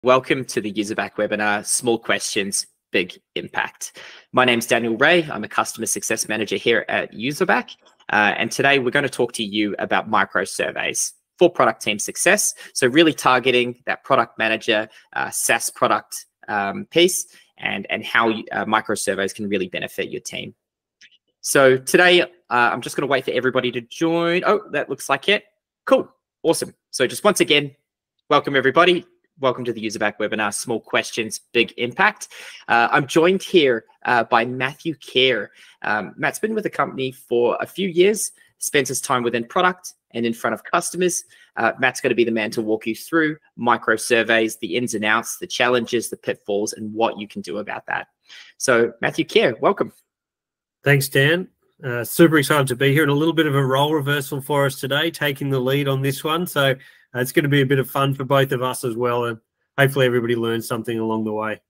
Welcome to the Userback webinar, Small Questions, Big Impact. My name's Daniel Ray. I'm a Customer Success Manager here at Userback. And today we're going to talk to you about micro surveys for product team success. So really targeting that product manager, SaaS product piece and how micro surveys can really benefit your team. So today, I'm just going to wait for everybody to join. Oh, that looks like it. Cool. Awesome. So just once again, welcome everybody. Welcome to the Userback webinar, Small Questions, Big Impact. I'm joined here by Matthew Kerr. Matt's been with the company for a few years, spends his time within product and in front of customers. Matt's going to be the man to walk you through micro surveys, the ins and outs, the challenges, the pitfalls, and what you can do about that. So Matthew Kerr, welcome. Thanks, Dan. Super excited to be here, and a little bit of a role reversal for us today, taking the lead on this one. So it's going to be a bit of fun for both of us as well, and hopefully everybody learns something along the way.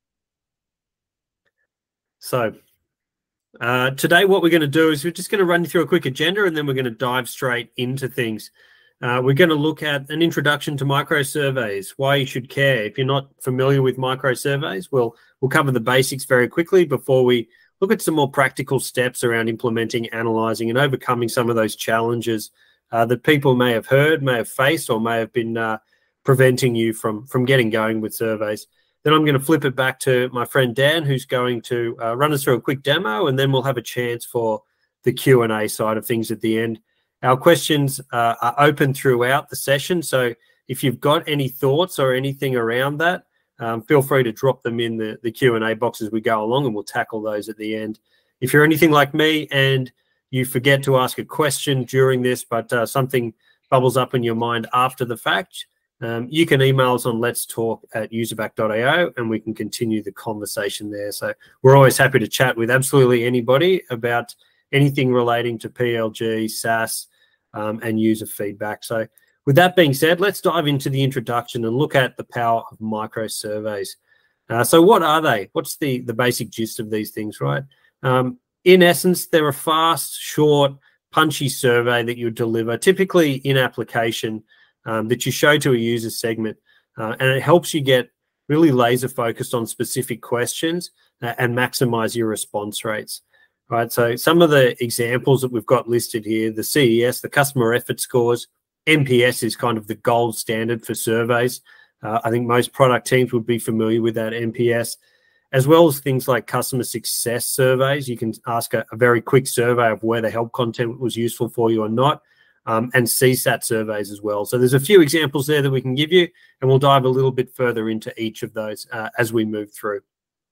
So today what we're going to do is we're just going to run through a quick agenda, and then we're going to dive straight into things. We're going to look at an introduction to micro surveys, why you should care. If you're not familiar with micro surveys, we'll cover the basics very quickly before we look at some more practical steps around implementing, analyzing, and overcoming some of those challenges that people may have heard, may have faced, or may have been preventing you from getting going with surveys. Then I'm going to flip it back to my friend Dan, who's going to run us through a quick demo, and then we'll have a chance for the Q&A side of things at the end. Our questions are open throughout the session, so if you've got any thoughts or anything around that, feel free to drop them in the Q&A box as we go along, and we'll tackle those at the end. If you're anything like me and you forget to ask a question during this, but something bubbles up in your mind after the fact, you can email us on letstalk@userback.io, and we can continue the conversation there. So we're always happy to chat with absolutely anybody about anything relating to PLG, SaaS, and user feedback. So with that being said, let's dive into the introduction and look at the power of micro surveys. So what are they? What's the basic gist of these things, right? In essence, they're a fast, short, punchy survey that you deliver, typically in application, that you show to a user segment. And it helps you get really laser focused on specific questions and maximize your response rates. Right? So some of the examples that we've got listed here, the CES, the customer effort scores, NPS is kind of the gold standard for surveys. I think most product teams would be familiar with that NPS, as well as things like customer success surveys. You can ask a very quick survey of where the help content was useful for you or not, and CSAT surveys as well. So there's a few examples there that we can give you, and we'll dive a little bit further into each of those as we move through.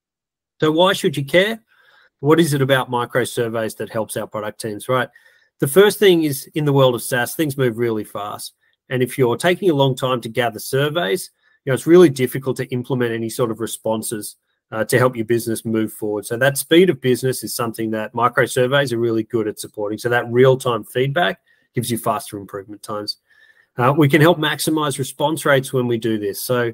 So why should you care? What is it about micro surveys that helps our product teams, right? The first thing is, in the world of SaaS, things move really fast. And if you're taking a long time to gather surveys, it's really difficult to implement any sort of responses to help your business move forward. So that speed of business is something that micro surveys are really good at supporting. So that real-time feedback gives you faster improvement times. We can help maximize response rates when we do this. So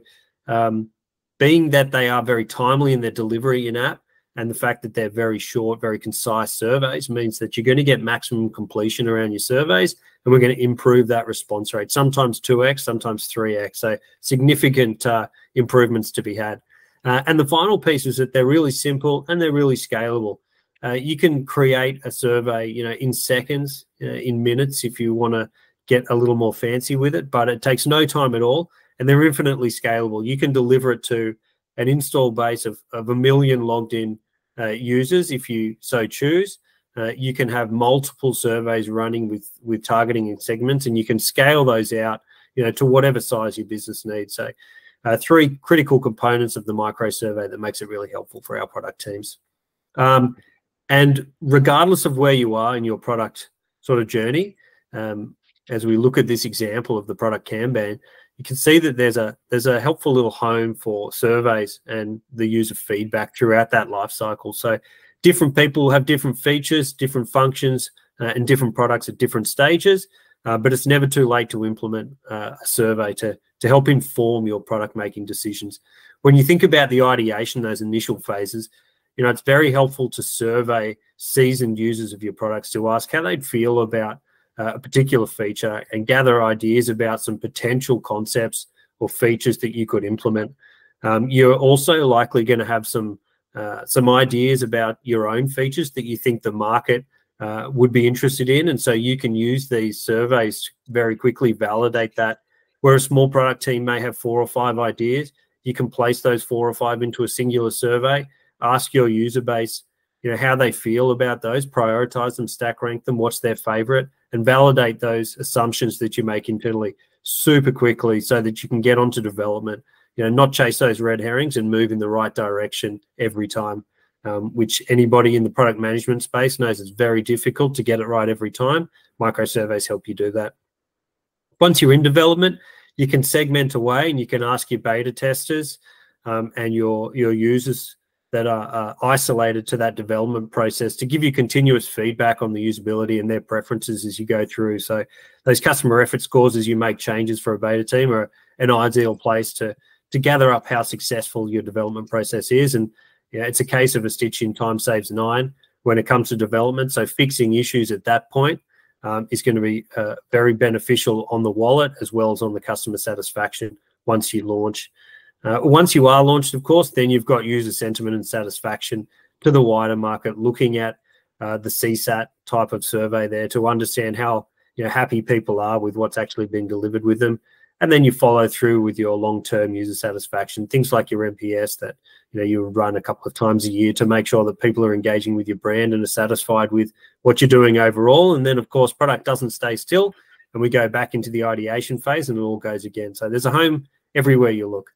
being that they are very timely in their delivery in-app, and the fact that they're very short, very concise surveys means that you're going to get maximum completion around your surveys, and we're going to improve that response rate, sometimes 2x, sometimes 3x. So significant improvements to be had. And the final piece is that they're really simple and they're really scalable. You can create a survey, in seconds, in minutes, if you want to get a little more fancy with it, but it takes no time at all, and they're infinitely scalable. You can deliver it to an install base of 1 million logged in users if you so choose. You can have multiple surveys running with targeting and segments, and you can scale those out, to whatever size your business needs. So three critical components of the micro survey that makes it really helpful for our product teams. And regardless of where you are in your product sort of journey, as we look at this example of the product Kanban, you can see that there's a helpful little home for surveys and the user feedback throughout that life cycle. So different people have different features, different functions, and different products at different stages, but it's never too late to implement a survey to help inform your product making decisions. When you think about the ideation, those initial phases, it's very helpful to survey seasoned users of your products to ask how they'd feel about a particular feature and gather ideas about some potential concepts or features that you could implement. You're also likely going to have some ideas about your own features that you think the market would be interested in, and so you can use these surveys to very quickly validate that. Where a small product team may have 4 or 5 ideas, you can place those 4 or 5 into a singular survey, ask your user base, how they feel about those, prioritize them, stack rank them, what's their favorite, and validate those assumptions that you make internally super quickly so that you can get onto development, not chase those red herrings and move in the right direction every time, which anybody in the product management space knows is very difficult to get it right every time. Microsurveys help you do that. Once you're in development, you can segment away and you can ask your beta testers and your users that are isolated to that development process to give you continuous feedback on the usability and their preferences as you go through. So those customer effort scores as you make changes for a beta team are an ideal place to gather up how successful your development process is. And it's a case of a stitch in time saves 9 when it comes to development. So fixing issues at that point is going to be very beneficial on the wallet as well as on the customer satisfaction once you launch. Once you are launched, of course, then you've got user sentiment and satisfaction to the wider market, looking at the CSAT type of survey there to understand how happy people are with what's actually been delivered with them. And then you follow through with your long-term user satisfaction, things like your NPS that you run a couple of times a year to make sure that people are engaging with your brand and are satisfied with what you're doing overall. And then, of course, product doesn't stay still, and we go back into the ideation phase and it all goes again. So there's a home everywhere you look.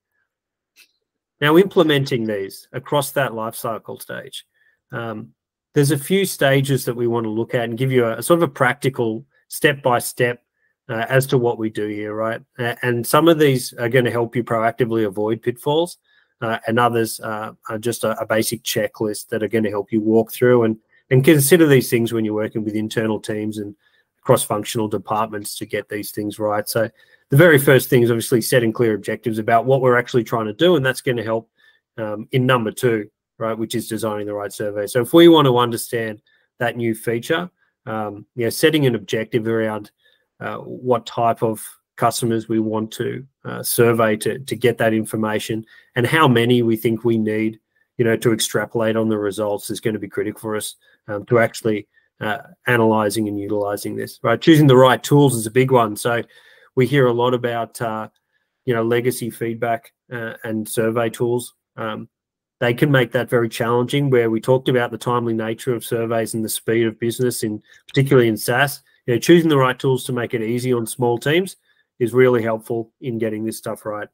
Now, implementing these across that life cycle stage, there's a few stages that we want to look at and give you a sort of a practical step-by-step as to what we do here, right? And some of these are going to help you proactively avoid pitfalls, and others are just a basic checklist that are going to help you walk through and consider these things when you're working with internal teams and cross-functional departments to get these things right. So the very first thing is obviously setting clear objectives about what we're actually trying to do, and that's going to help in number 2, right, which is designing the right survey. So if we want to understand that new feature, setting an objective around what type of customers we want to survey to get that information and how many we think we need, to extrapolate on the results is going to be critical for us to actually analyzing and utilizing this, right? Choosing the right tools is a big one. So we hear a lot about, legacy feedback and survey tools. They can make that very challenging, where we talked about the timely nature of surveys and the speed of business, particularly in SaaS. Choosing the right tools to make it easy on small teams is really helpful in getting this stuff right.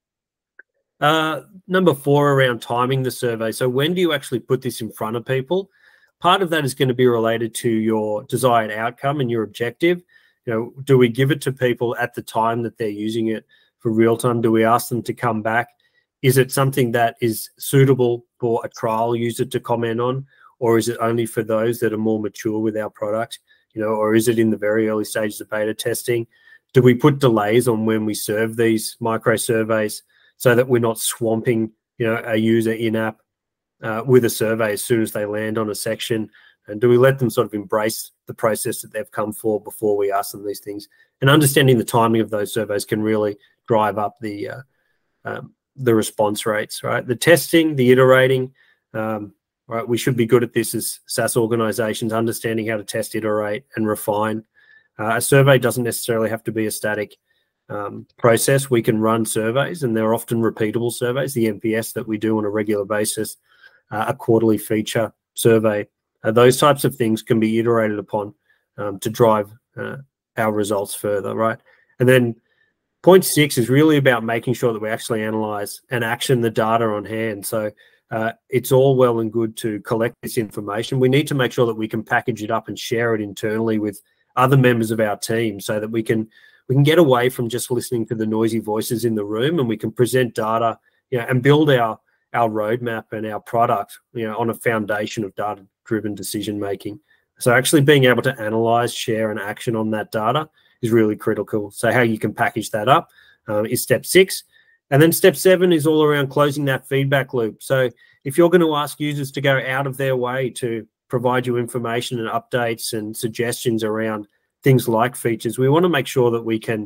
Number 4, around timing the survey. So when do you actually put this in front of people? Part of that is going to be related to your desired outcome and your objective. Do we give it to people at the time that they're using it for real time? Do we ask them to come back? Is it something that is suitable for a trial user to comment on, or is it only for those that are more mature with our product? Or is it in the very early stages of beta testing? Do we put delays on when we serve these micro surveys so that we're not swamping, a user in-app with a survey as soon as they land on a section? And do we let them sort of embrace the process that they've come for before we ask them these things? And understanding the timing of those surveys can really drive up the response rates, right? The testing, the iterating, right? We should be good at this as SaaS organizations, understanding how to test, iterate, and refine. A survey doesn't necessarily have to be a static process. We can run surveys, and they're often repeatable surveys. The NPS that we do on a regular basis, a quarterly feature survey, those types of things can be iterated upon to drive our results further, right? And then point 6 is really about making sure that we actually analyze and action the data on hand. So it's all well and good to collect this information. We need to make sure that we can package it up and share it internally with other members of our team so that we can get away from just listening to the noisy voices in the room, and we can present data, and build our roadmap and our product, on a foundation of data-driven decision making. So actually being able to analyze, share, and action on that data is really critical. So how you can package that up is step 6. And then step 7 is all around closing that feedback loop. So if you're going to ask users to go out of their way to provide you information and updates and suggestions around things like features, we want to make sure that we can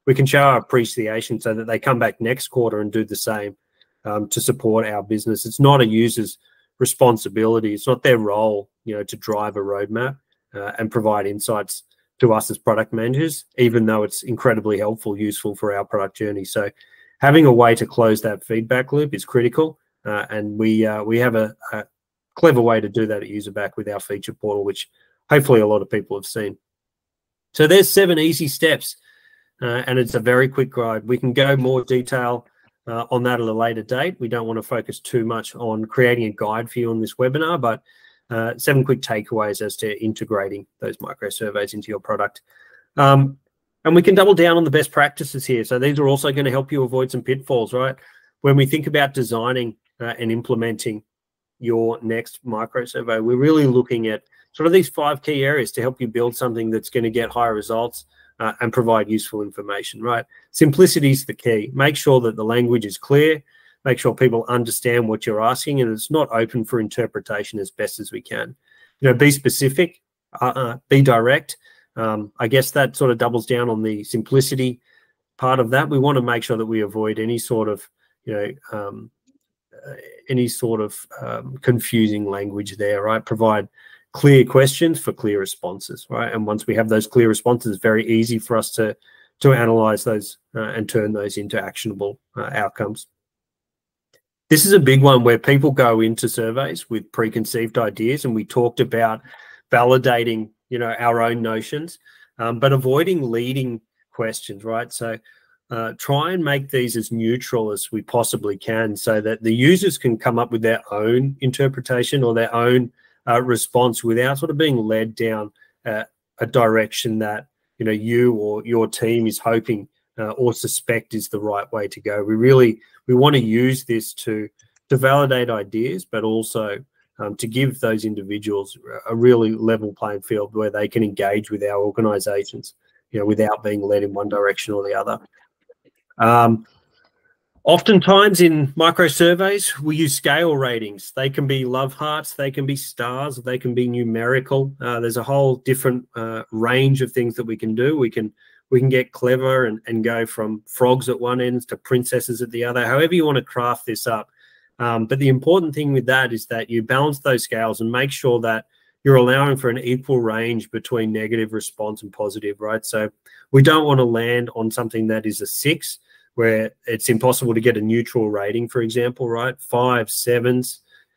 we can show our appreciation so that they come back next quarter and do the same to support our business. It's not a user's responsibility. It's not their role, to drive a roadmap and provide insights to us as product managers, even though it's incredibly helpful, useful for our product journey. So having a way to close that feedback loop is critical. And we have a clever way to do that at Userback with our feature portal, which hopefully a lot of people have seen. So there's 7 easy steps, and it's a very quick guide. We can go more detail on that at a later date. We don't want to focus too much on creating a guide for you on this webinar, but 7 quick takeaways as to integrating those microsurveys into your product. And we can double down on the best practices here. So these are also going to help you avoid some pitfalls, right? When we think about designing and implementing your next microsurvey, we're really looking at sort of these 5 key areas to help you build something that's going to get higher results and provide useful information, right? Simplicity is the key. Make sure that the language is clear. Make sure people understand what you're asking, and it's not open for interpretation as best as we can. Be specific, be direct. I guess that sort of doubles down on the simplicity part of that. We want to make sure that we avoid any sort of, confusing language there, right? Provide clear questions for clear responses, right? And once we have those clear responses, it's very easy for us to analyze those and turn those into actionable outcomes. This is a big one where people go into surveys with preconceived ideas, and we talked about validating, our own notions, but avoiding leading questions, right? So try and make these as neutral as we possibly can so that the users can come up with their own interpretation or their own response without sort of being led down a direction that, you or your team is hoping or suspect is the right way to go. We want to use this to validate ideas, but also to give those individuals a really level playing field where they can engage with our organizations, without being led in one direction or the other. Oftentimes in micro surveys, we use scale ratings. They can be love hearts, they can be stars, they can be numerical. There's a whole different range of things that we can do. We can get clever and go from frogs at one end to princesses at the other, however you want to craft this up. But the important thing with that is that you balance those scales and make sure that you're allowing for an equal range between negative response and positive, right? So we don't want to land on something that is a 6, where it's impossible to get a neutral rating, for example, right? 5, 7s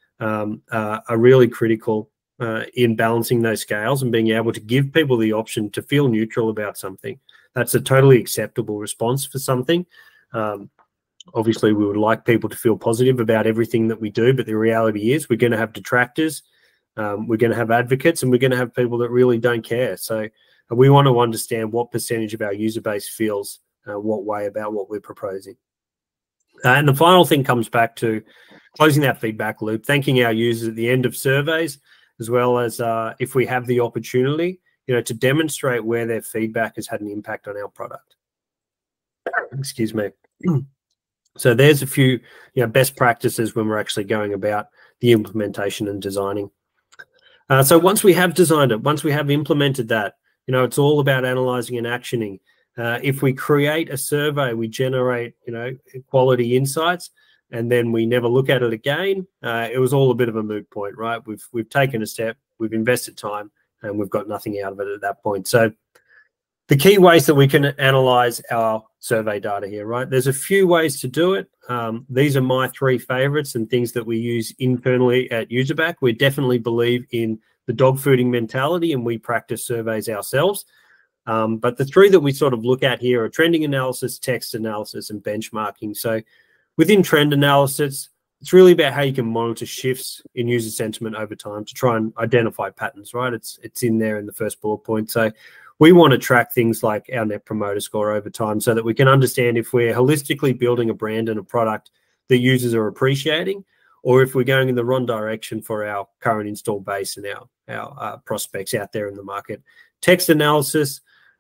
are really critical in balancing those scales and being able to give people the option to feel neutral about something. That's a totally acceptable response for something. Obviously, we would like people to feel positive about everything that we do, but the reality is we're going to have detractors, we're going to have advocates, and we're going to have people that really don't care. So we want to understand what percentage of our user base feels what way about what we're proposing. And the final thing comes back to closing that feedback loop, thanking our users at the end of surveys, as well as if we have the opportunity, to demonstrate where their feedback has had an impact on our product. Excuse me. So there's a few best practices when we're actually going about the implementation and designing. So once we have designed it, once we have implemented that, it's all about analyzing and actioning. If we create a survey, we generate, quality insights, and then we never look at it again, it was all a bit of a moot point, right? We've taken a step, we've invested time, and we've got nothing out of it at that point. So the key ways that we can analyze our survey data here, right? There's a few ways to do it. These are my 3 favorites and things that we use internally at Userback. We definitely believe in the dog fooding mentality, and we practice surveys ourselves. But the 3 that we sort of look at here are trending analysis, text analysis, and benchmarking. So within trend analysis, it's really about how you can monitor shifts in user sentiment over time to try and identify patterns, right? It's in there in the first bullet point. So we want to track things like our Net Promoter Score over time so that we can understand if we're holistically building a brand and a product that users are appreciating, or if we're going in the wrong direction for our current install base and our prospects out there in the market. Text analysis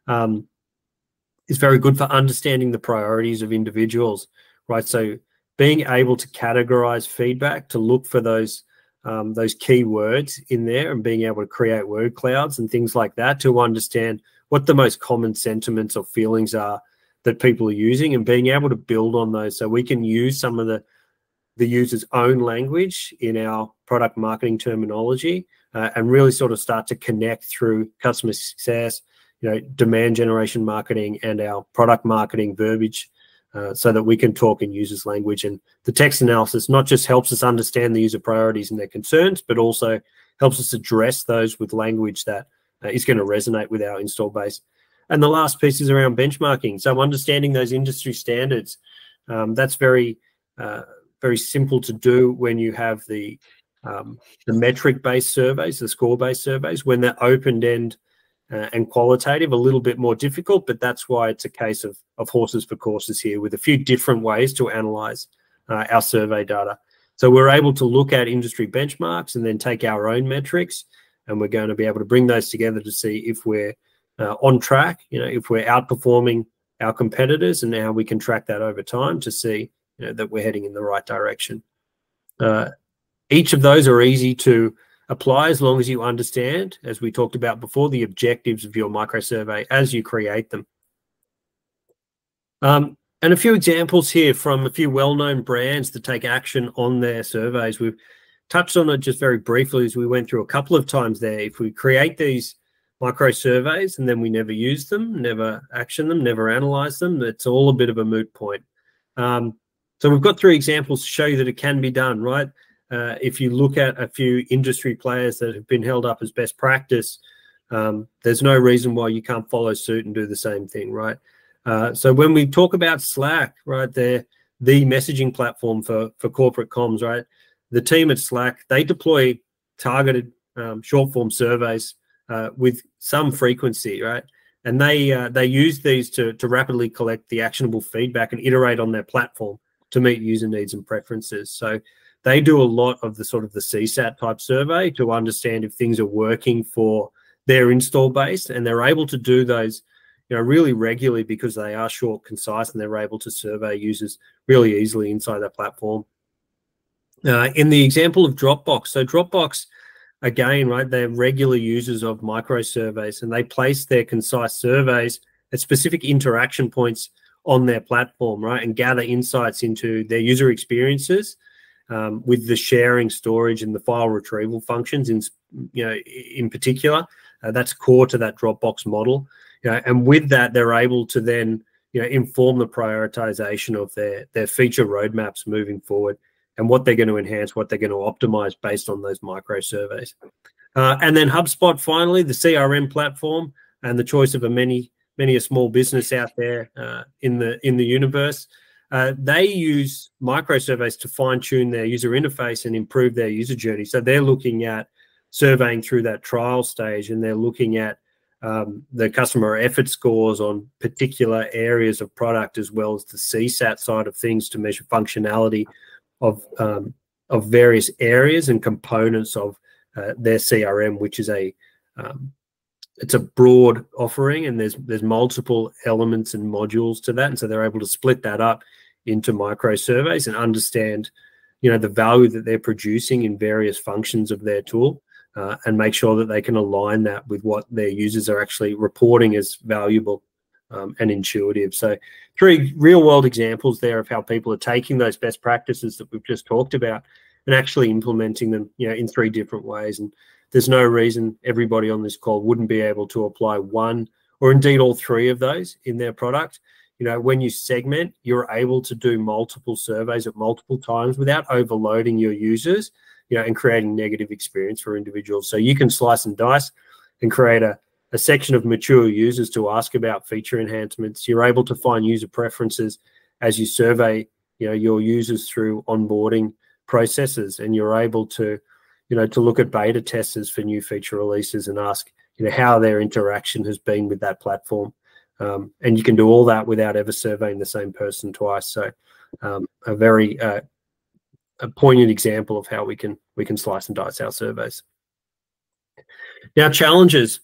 is very good for understanding the priorities of individuals, right? So being able to categorize feedback, to look for those key words in there, and being able to create word clouds and things like that to understand what the most common sentiments or feelings are that people are using, and being able to build on those so we can use some of the user's own language in our product marketing terminology, and really sort of start to connect through customer success, demand generation marketing and our product marketing verbiage, so that we can talk in users' language. And the text analysis not just helps us understand the user priorities and their concerns, but also helps us address those with language that is going to resonate with our install base. And the last piece is around benchmarking. So understanding those industry standards, that's very simple to do when you have the metric-based surveys, the score-based surveys. When they're open-end and qualitative, a little bit more difficult, but that's why it's a case of horses for courses here, with a few different ways to analyze our survey data. So we're able to look at industry benchmarks and then take our own metrics, and we're going to be able to bring those together to see if we're on track, if we're outperforming our competitors, and how we can track that over time to see that we're heading in the right direction. Each of those are easy to apply as long as you understand, as we talked about before, the objectives of your microsurvey as you create them. And a few examples here from a few well-known brands that take action on their surveys. We've touched on it just very briefly as we went through a couple of times there. If we create these micro surveys and then we never use them, never action them, never analyze them, it's all a bit of a moot point. So we've got 3 examples to show you that it can be done, right? If you look at a few industry players that have been held up as best practice, there's no reason why you can't follow suit and do the same thing, right? So when we talk about Slack, right, they're the messaging platform for corporate comms, right? The team at Slack, they deploy targeted short form surveys with some frequency, right? And they use these to rapidly collect the actionable feedback and iterate on their platform to meet user needs and preferences. So they do a lot of the sort of the CSAT type survey to understand if things are working for their install base, and they're able to do those really regularly because they are short, concise, and they're able to survey users really easily inside their platform. In the example of Dropbox, so Dropbox, again, right, they're regular users of micro surveys, and they place their concise surveys at specific interaction points on their platform, right, and gather insights into their user experiences with the sharing, storage, and the file retrieval functions in particular. That's core to that Dropbox model. And with that, they're able to then inform the prioritization of their feature roadmaps moving forward, and what they're going to enhance, what they're going to optimize based on those micro surveys. And then HubSpot, finally, the CRM platform, and the choice of many a small business out there in the universe. They use micro surveys to fine-tune their user interface and improve their user journey. So they're looking at surveying through that trial stage, and they're looking at the customer effort scores on particular areas of product, as well as the CSAT side of things, to measure functionality of various areas and components of their CRM, which is it's a broad offering, and there's multiple elements and modules to that, and so they're able to split that up into micro surveys and understand the value that they're producing in various functions of their tool, and make sure that they can align that with what their users are actually reporting as valuable and intuitive. So 3 real-world examples there of how people are taking those best practices that we've just talked about and actually implementing them in 3 different ways. And there's no reason everybody on this call wouldn't be able to apply one or indeed all 3 of those in their product. When you segment, you're able to do multiple surveys at multiple times without overloading your users, and creating negative experience for individuals. So you can slice and dice and create a section of mature users to ask about feature enhancements. You're able to find user preferences as you survey, your users through onboarding processes, and you're able to look at beta testers for new feature releases and ask, how their interaction has been with that platform. And you can do all that without ever surveying the same person twice. So a very a poignant example of how we can slice and dice our surveys. Now, challenges.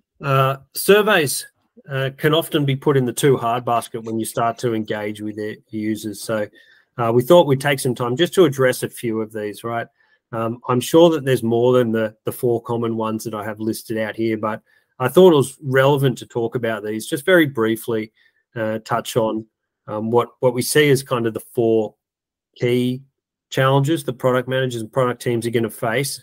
Surveys can often be put in the too hard basket when you start to engage with their users. So we thought we'd take some time just to address a few of these, right? I'm sure that there's more than the 4 common ones that I have listed out here, but I thought it was relevant to talk about these just very briefly touch on what we see as kind of the 4 key challenges the product managers and product teams are going to face.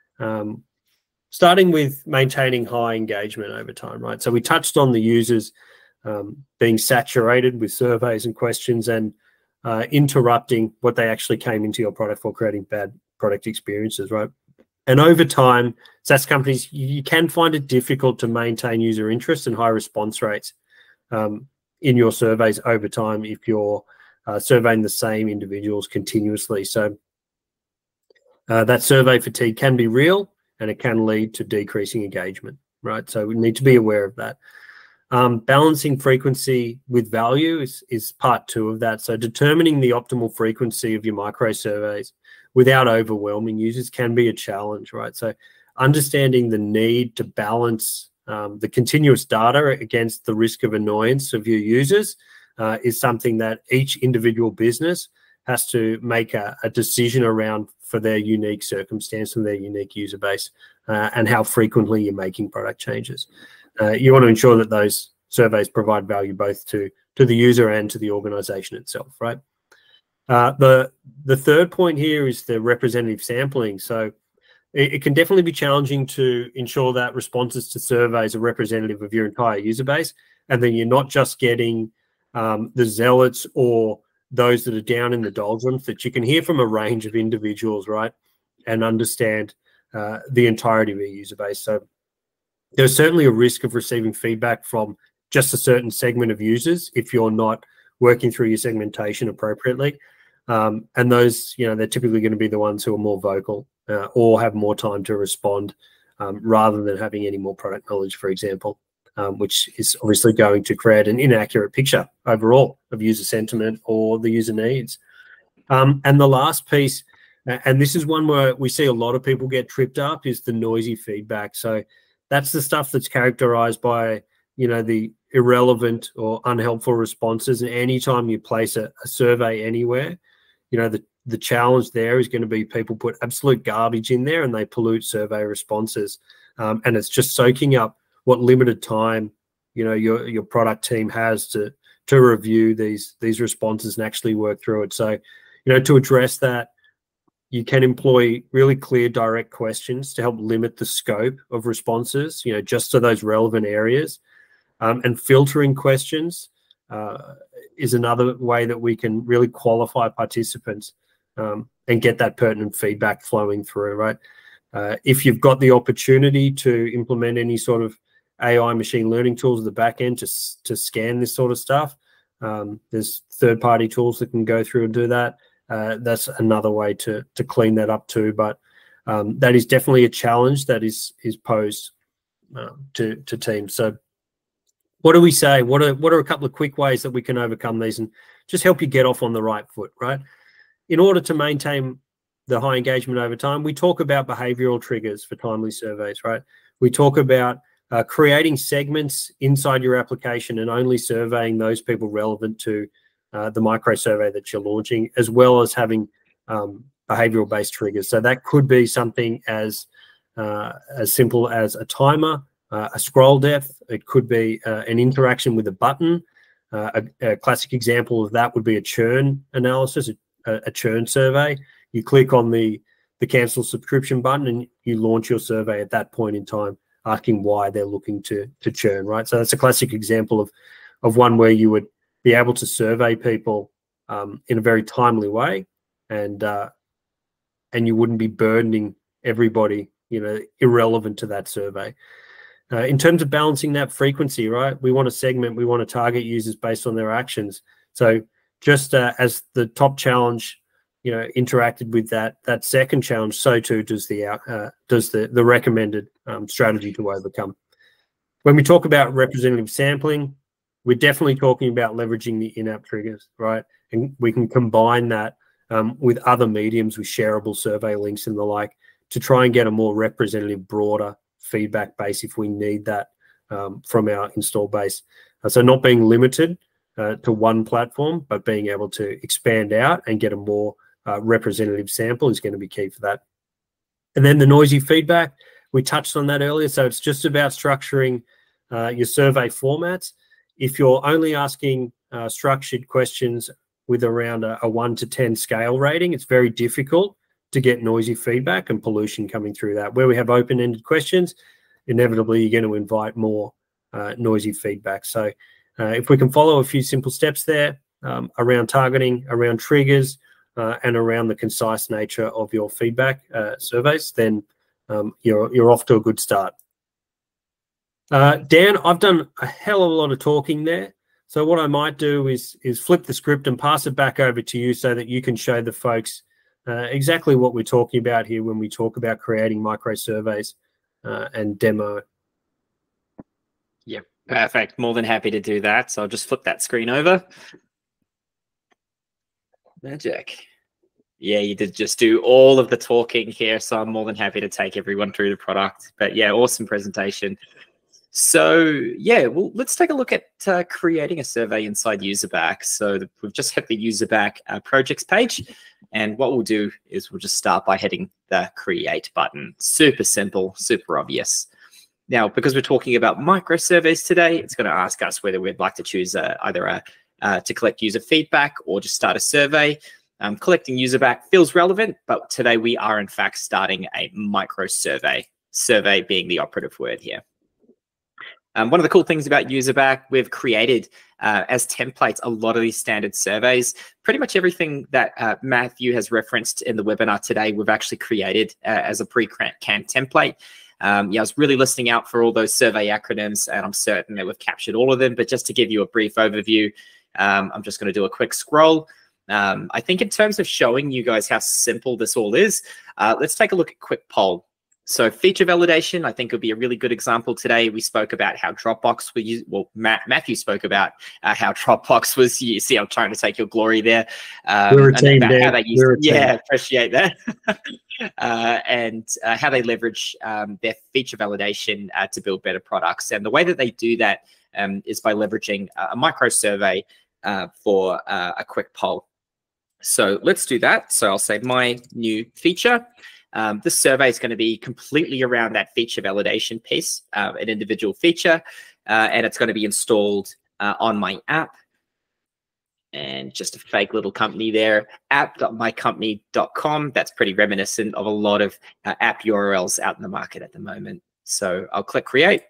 Starting with maintaining high engagement over time, right? So we touched on the users being saturated with surveys and questions and interrupting what they actually came into your product for, creating bad product experiences, right? And over time, SaaS companies, you can find it difficult to maintain user interest and high response rates in your surveys over time if you're surveying the same individuals continuously. So that survey fatigue can be real, and it can lead to decreasing engagement, right? So we need to be aware of that. Balancing frequency with value is part 2 of that. So determining the optimal frequency of your micro surveys without overwhelming users can be a challenge, right? So understanding the need to balance the continuous data against the risk of annoyance of your users is something that each individual business has to make a decision around for their unique circumstance and their unique user base and how frequently you're making product changes. You want to ensure that those surveys provide value both to the user and to the organization itself, right? The third point here is the representative sampling. So it can definitely be challenging to ensure that responses to surveys are representative of your entire user base, and then you're not just getting the zealots or those that are down in the doldrums, that you can hear from a range of individuals, right, and understand the entirety of your user base. So there's certainly a risk of receiving feedback from just a certain segment of users if you're not working through your segmentation appropriately. And those, they're typically going to be the ones who are more vocal or have more time to respond rather than having any more product knowledge, for example, which is obviously going to create an inaccurate picture overall of user sentiment or the user needs. And the last piece, and this is one where we see a lot of people get tripped up, is the noisy feedback. So that's the stuff that's characterized by, the irrelevant or unhelpful responses. And anytime you place a survey anywhere, the challenge there is going to be people put absolute garbage in there and they pollute survey responses. And it's just soaking up what limited time, your product team has to review these responses and actually work through it. So, to address that, you can employ really clear, direct questions to help limit the scope of responses, just to those relevant areas. And filtering questions is another way that we can really qualify participants and get that pertinent feedback flowing through, right? If you've got the opportunity to implement any sort of AI machine learning tools at the back end to scan this sort of stuff, there's third-party tools that can go through and do that. That's another way to clean that up too. But that is definitely a challenge that is posed to teams. So what do we say? What are a couple of quick ways that we can overcome these and just help you get off on the right foot, right? In order to maintain the high engagement over time, we talk about behavioral triggers for timely surveys, right? We talk about creating segments inside your application and only surveying those people relevant to the micro survey that you're launching, as well as having behavioral-based triggers. So that could be something as simple as a timer, a scroll depth. It could be an interaction with a button. A classic example of that would be a churn analysis, a churn survey. You click on the cancel subscription button and you launch your survey at that point in time, asking why they're looking to churn, right? So that's a classic example of one where you would be able to survey people in a very timely way, and you wouldn't be burdening everybody, irrelevant to that survey. In terms of balancing that frequency, right? We want to segment, we want to target users based on their actions. So just as the top challenge, interacted with that second challenge, so too does the recommended strategy to overcome. When we talk about representative sampling, we're definitely talking about leveraging the in-app triggers, right? And we can combine that with other mediums, with shareable survey links and the like, to try and get a more representative, broader feedback base if we need that from our install base. So not being limited to one platform, but being able to expand out and get a more representative sample is going to be key for that. And then the noisy feedback, we touched on that earlier. So it's just about structuring your survey formats if you're only asking structured questions with around a 1 to 10 scale rating, it's very difficult to get noisy feedback and pollution coming through that. Where we have open-ended questions, inevitably you're going to invite more noisy feedback. So if we can follow a few simple steps there around targeting, around triggers, and around the concise nature of your feedback surveys, then you're off to a good start. Dan, I've done a hell of a lot of talking there. So what I might do is flip the script and pass it back over to you so that you can show the folks exactly what we're talking about here when we talk about creating micro surveys and demo. Yep, perfect. More than happy to do that. So I'll just flip that screen over. Magic. Yeah, you did just do all of the talking here, so I'm more than happy to take everyone through the product. But yeah, awesome presentation. So yeah, well, let's take a look at creating a survey inside UserBack. So we've just hit the UserBack projects page, and what we'll do is we'll just start by hitting the create button. Super simple, super obvious. Now, because we're talking about micro surveys today, it's going to ask us whether we'd like to choose either to collect user feedback or just start a survey. Collecting UserBack feels relevant, but today we are in fact starting a micro survey, survey being the operative word here. One of the cool things about UserBack, we've created as templates a lot of these standard surveys. Pretty much everything that Matthew has referenced in the webinar today, we've actually created as a pre-canned template. Yeah, I was really listening out for all those survey acronyms, and I'm certain that we've captured all of them. But just to give you a brief overview, I'm just going to do a quick scroll. I think in terms of showing you guys how simple this all is, let's take a look at quick poll. So feature validation, I think, would be a really good example today. We spoke about how Dropbox was used. Well, Matthew spoke about how Dropbox was. You see, I'm trying to take your glory there. We're a team, Dan. How they use, yeah, appreciate that. And how they leverage their feature validation to build better products. And the way that they do that is by leveraging a micro survey for a quick poll. So let's do that. So I'll say my new feature. This survey is going to be completely around that feature validation piece, an individual feature, and it's going to be installed on my app. And just a fake little company there, app.mycompany.com. That's pretty reminiscent of a lot of app URLs out in the market at the moment. So I'll click create.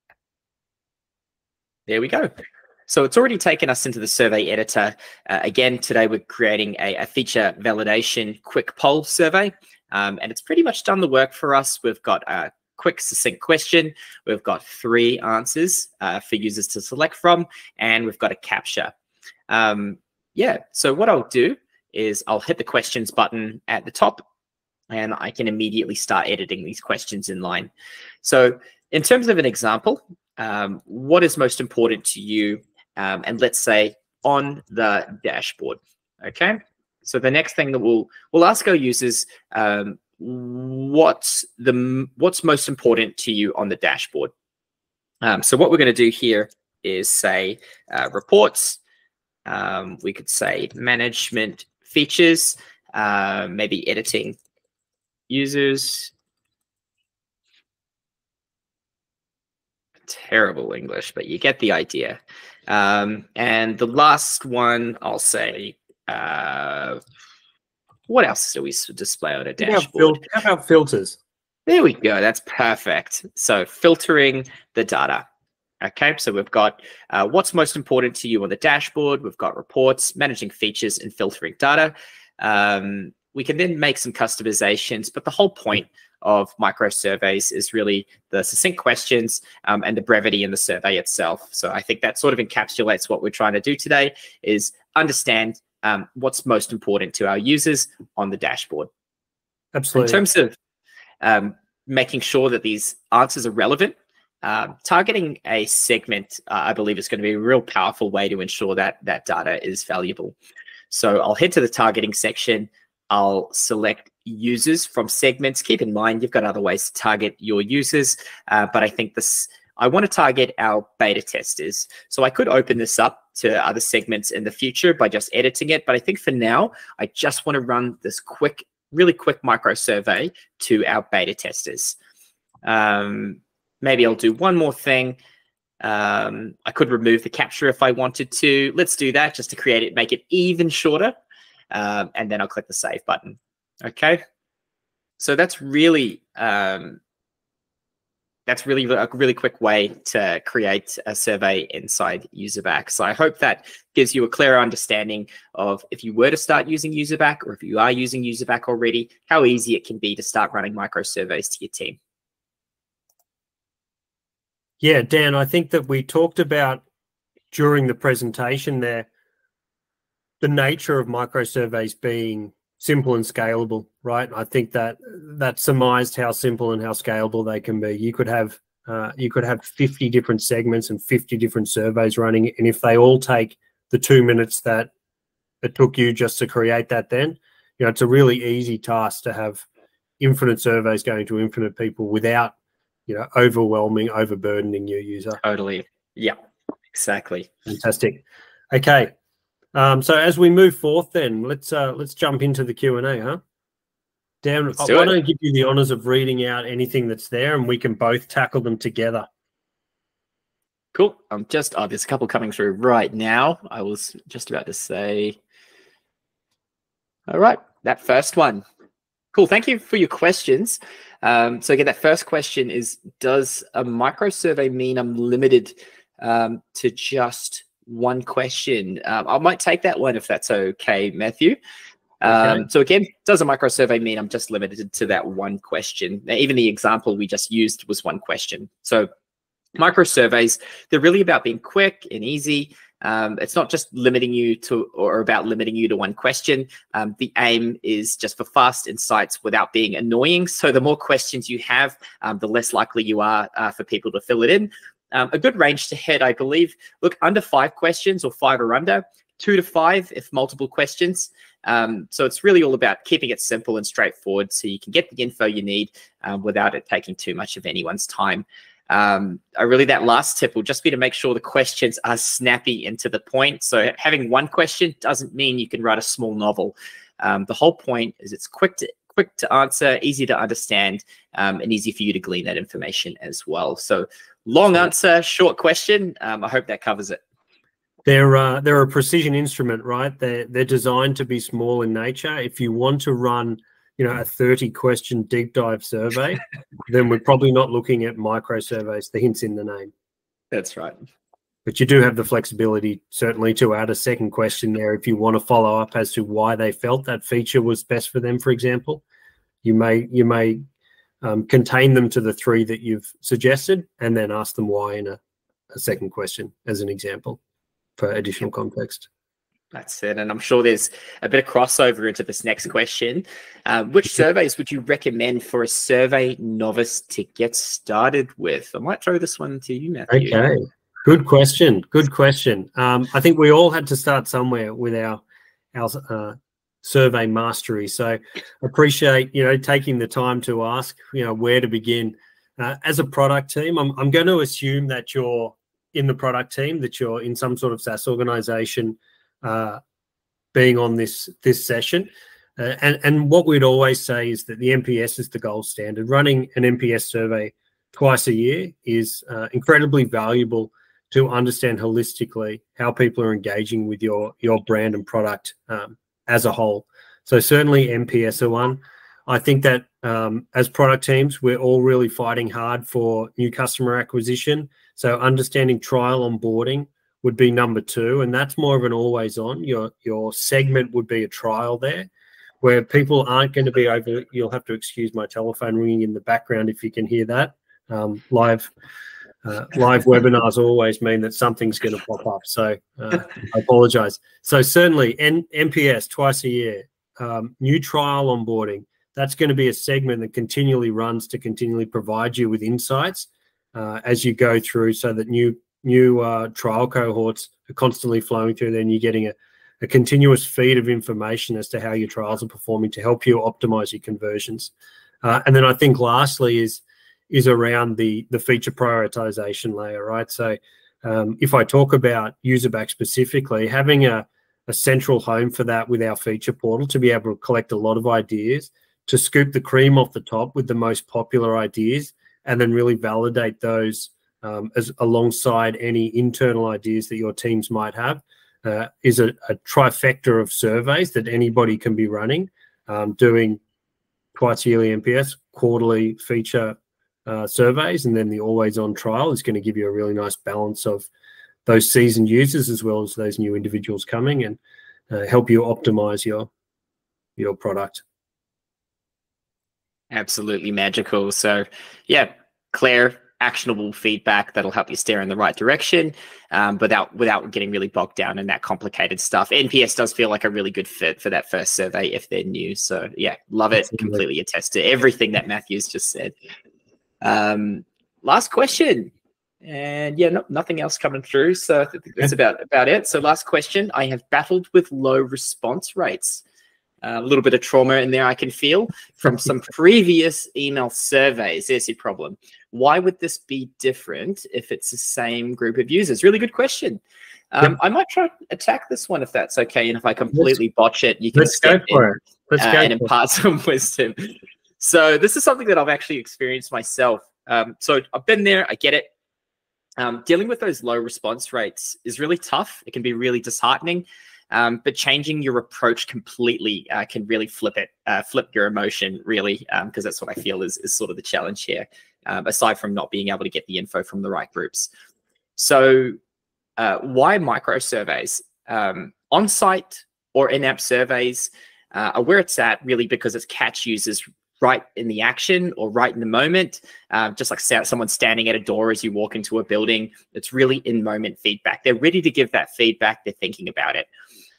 There we go. So it's already taken us into the survey editor. Again, today we're creating a feature validation quick poll survey. And it's pretty much done the work for us. We've got a quick, succinct question. We've got 3 answers for users to select from, and we've got a captcha. Yeah, so what I'll do is I'll hit the questions button at the top, and I can immediately start editing these questions in line. So in terms of an example, what is most important to you? And let's say on the dashboard, okay? So the next thing that we'll ask our users, what's most important to you on the dashboard? So what we're going to do here is say reports. We could say management features, maybe editing users. Terrible English, but you get the idea. And the last one, I'll say, what else do we display on a dashboard? How about filters? There we go. That's perfect. So filtering the data. Okay, so we've got what's most important to you on the dashboard. We've got reports, managing features, and filtering data. We can then make some customizations, but the whole point of micro surveys is really the succinct questions and the brevity in the survey itself. So I think that sort of encapsulates what we're trying to do today, is understand what's most important to our users on the dashboard. Absolutely. In terms of making sure that these answers are relevant, targeting a segment, I believe, is going to be a real powerful way to ensure that that data is valuable. So I'll head to the targeting section. I'll select users from segments. Keep in mind, you've got other ways to target your users, but I think I want to target our beta testers. So I could open this up to other segments in the future by just editing it, but I think for now, I just want to run this really quick micro survey to our beta testers. Maybe I'll do one more thing. I could remove the capture if I wanted to. Let's do that just to create it, make it even shorter. And then I'll click the save button. Okay. So that's really a really quick way to create a survey inside UserBack. So I hope that gives you a clearer understanding of, if you were to start using UserBack, or if you are using UserBack already, how easy it can be to start running micro surveys to your team. Yeah, Dan, I think that we talked about during the presentation there, the nature of micro surveys being simple and scalable, right? I think that surmised how simple and how scalable they can be. You could have 50 different segments and 50 different surveys running, and if they all take the 2 minutes that it took you just to create that, then it's a really easy task to have infinite surveys going to infinite people without overburdening your user. Totally. Yeah, exactly. Fantastic. Okay. So as we move forth, then let's jump into the Q&A, huh? Dan, why don't I give you the honors of reading out anything that's there, and we can both tackle them together. Cool. There's a couple coming through right now. I was just about to say. All right, that first one. Cool. Thank you for your questions. So again, that first question is, does a micro survey mean I'm limited to just one question? I might take that one if that's okay, Matthew. Okay. So again, does a micro survey mean I'm just limited to that one question? Now, even the example we just used was one question. So micro surveys, they're really about being quick and easy. It's not just limiting you to, or about limiting you to one question. The aim is just for fast insights without being annoying. So the more questions you have, the less likely you are for people to fill it in. A good range to hit, I believe, look, under 5 questions or 5 or under, 2 to 5 if multiple questions. So it's really all about keeping it simple and straightforward so you can get the info you need without it taking too much of anyone's time. That last tip will just be to make sure the questions are snappy and to the point. So having one question doesn't mean you can write a small novel. The whole point is it's quick to answer, easy to understand, and easy for you to glean that information as well. So long answer, short question. I hope that covers it. They're a precision instrument, right? They're designed to be small in nature. If you want to run, a 30-question deep dive survey, then we're probably not looking at micro surveys. The hint's in the name. That's right. But you do have the flexibility, certainly, to add a second question there if you want to follow up as to why they felt that feature was best for them, for example. You may contain them to the 3 that you've suggested and then ask them why in a second question as an example for additional context. That's it. And I'm sure there's a bit of crossover into this next question. Which surveys would you recommend for a survey novice to get started with? I might throw this one to you, Matthew. Okay. Good question. Good question. I think we all had to start somewhere with our survey mastery. So appreciate, taking the time to ask, where to begin. As a product team, I'm going to assume that you're in the product team, that you're in some sort of SaaS organization being on this session. And what we'd always say is that the NPS is the gold standard. Running an NPS survey twice a year is incredibly valuable to understand holistically how people are engaging with your brand and product as a whole. So certainly NPS are one. I think that as product teams, we're all really fighting hard for new customer acquisition. So understanding trial onboarding would be number 2, and that's more of an always on. Your segment would be a trial there, where people aren't going to be over. You'll have to excuse my telephone ringing in the background if you can hear that. Live webinars always mean that something's going to pop up, so I apologize. So certainly NPS twice a year, new trial onboarding. That's going to be a segment that continually runs to continually provide you with insights as you go through, so that new trial cohorts are constantly flowing through. Then you're getting a continuous feed of information as to how your trials are performing to help you optimize your conversions. And then I think lastly is around the feature prioritization layer, right? So if I talk about UserBack specifically, having a central home for that with our feature portal to be able to collect a lot of ideas, to scoop the cream off the top with the most popular ideas, and then really validate those as alongside any internal ideas that your teams might have, is a trifecta of surveys that anybody can be running, doing twice yearly NPS, quarterly feature surveys, and then the always on trial is going to give you a really nice balance of those seasoned users as well as those new individuals coming, and help you optimize your product. Absolutely magical. So yeah, clear, actionable feedback that'll help you steer in the right direction, without getting really bogged down in that complicated stuff. NPS does feel like a really good fit for that first survey if they're new. So yeah, love it. Absolutely. Completely attest to everything that Matthew's just said. Last question. And yeah, nothing else coming through. So I think that's about it. So last question. I have battled with low response rates. A little bit of trauma in there I can feel from some previous email surveys. There's your problem. Why would this be different if it's the same group of users? Really good question. I might try to attack this one if that's okay. And if I completely botch it, you can step in and impart some wisdom. So this is something that I've actually experienced myself. So I've been there. I get it. Dealing with those low response rates is really tough. It can be really disheartening. But changing your approach completely can really flip your emotion, really, because that's what I feel is sort of the challenge here, aside from not being able to get the info from the right groups. So why micro surveys? On-site or in-app surveys are where it's at, really, because it's catch users right in the action or right in the moment, just like someone standing at a door as you walk into a building. It's really in-moment feedback. They're ready to give that feedback. They're thinking about it.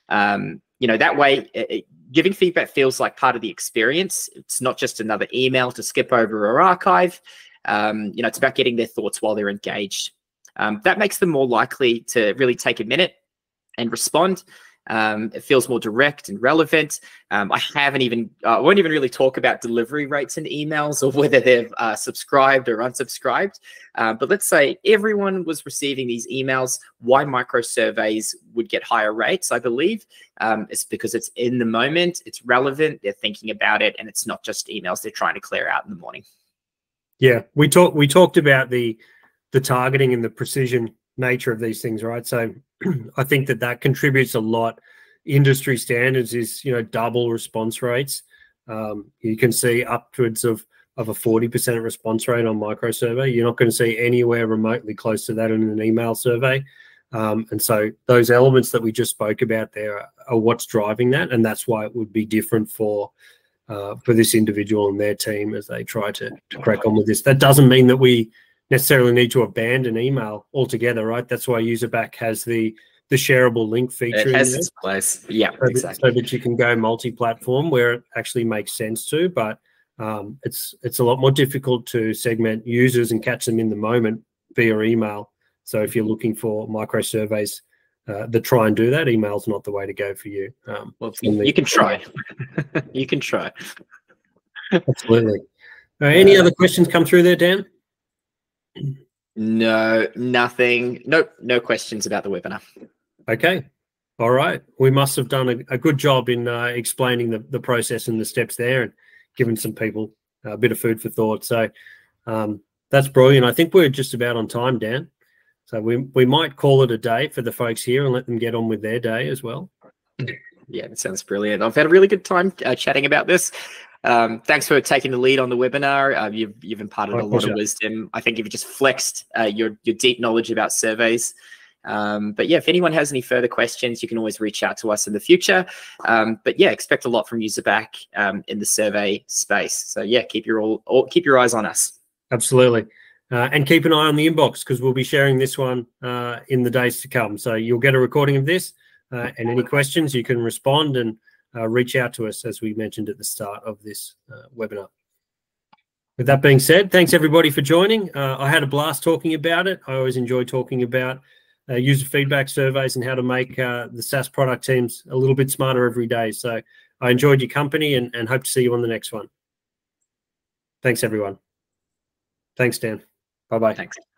That way, giving feedback feels like part of the experience. It's not just another email to skip over or archive. It's about getting their thoughts while they're engaged. That makes them more likely to really take a minute and respond. It feels more direct and relevant. I won't even really talk about delivery rates in emails or whether they've subscribed or unsubscribed. But let's say everyone was receiving these emails. Why micro surveys would get higher rates, I believe, it's because it's in the moment, it's relevant, they're thinking about it, and it's not just emails they're trying to clear out in the morning. Yeah, we talked about the targeting and the precision nature of these things, right? So I think that contributes a lot. Industry standards is double response rates. You can see upwards of a 40% response rate on micro survey. You're not going to see anywhere remotely close to that in an email survey. And so those elements that we just spoke about there are what's driving that, and that's why it would be different for this individual and their team as they try to crack on with this. That doesn't mean that we necessarily need to abandon email altogether, right? That's why UserBack has the shareable link feature. It has its place. Yeah, exactly. So that you can go multi-platform where it actually makes sense to, but it's a lot more difficult to segment users and catch them in the moment via email. So if you're looking for micro surveys that try and do that, email's not the way to go for you. Well, you can try. You can try. Absolutely. Any other questions come through there, Dan? No, nothing. Nope, no questions about the webinar. Okay. All right. We must have done a good job in explaining the process and the steps there and giving some people a bit of food for thought. So that's brilliant. I think we're just about on time, Dan. So we might call it a day for the folks here and let them get on with their day as well. Yeah, that sounds brilliant. I've had a really good time chatting about this. Thanks for taking the lead on the webinar. You've imparted a lot of wisdom. I think you've just flexed your deep knowledge about surveys. But yeah, if anyone has any further questions, you can always reach out to us in the future. But yeah, expect a lot from UserBack in the survey space. So yeah, keep your eyes on us. Absolutely. And keep an eye on the inbox because we'll be sharing this one in the days to come. So you'll get a recording of this and any questions you can respond and reach out to us, as we mentioned at the start of this webinar. With that being said, thanks everybody for joining. I had a blast talking about it. I always enjoy talking about user feedback surveys and how to make the SaaS product teams a little bit smarter every day. So I enjoyed your company and hope to see you on the next one. Thanks, everyone. Thanks, Dan. Bye-bye. Thanks.